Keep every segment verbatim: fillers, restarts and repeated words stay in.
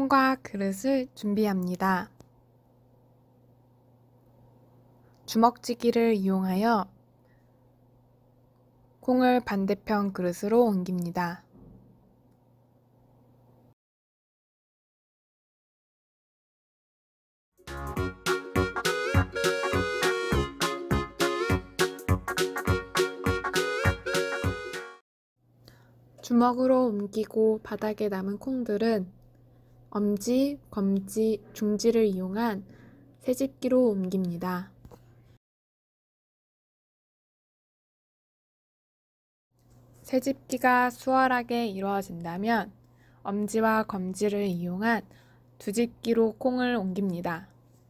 콩과 그릇을 준비합니다. 주먹지기를 이용하여 콩을 반대편 그릇으로 옮깁니다. 주먹으로 옮기고 바닥에 남은 콩들은 엄지, 검지, 중지를 이용한 새집기로 옮깁니다. 새집기가 수월하게 이루어진다면 엄지와 검지를 이용한 두집기로 콩을 옮깁니다.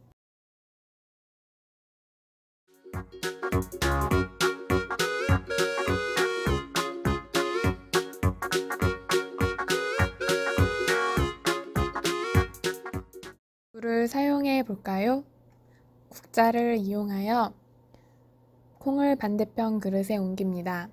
를 사용해 볼까요? 국자를 이용하여 콩을 반대편 그릇에 옮깁니다.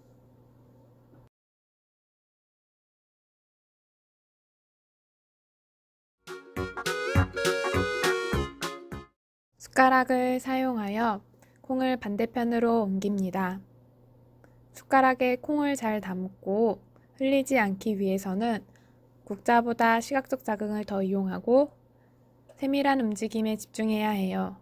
숟가락을 사용하여 콩을 반대편으로 옮깁니다. 숟가락에 콩을 잘 담고 흘리지 않기 위해서는 국자보다 시각적 자극을 더 이용하고 세밀한 움직임에 집중해야 해요.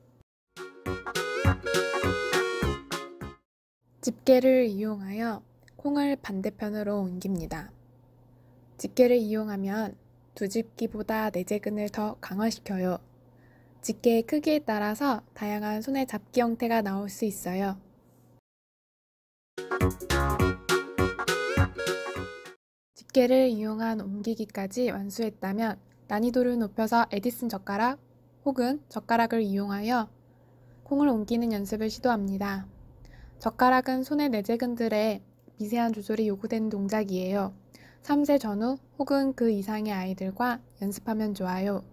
집게를 이용하여 콩을 반대편으로 옮깁니다. 집게를 이용하면 두집기보다 내재근을 더 강화시켜요. 집게의 크기에 따라서 다양한 손의 잡기 형태가 나올 수 있어요. 집게를 이용한 옮기기까지 완수했다면 난이도를 높여서 에디슨 젓가락 혹은 젓가락을 이용하여 콩을 옮기는 연습을 시도합니다. 젓가락은 손의 내재근들의 미세한 조절이 요구되는 동작이에요. 삼 세 전후 혹은 그 이상의 아이들과 연습하면 좋아요.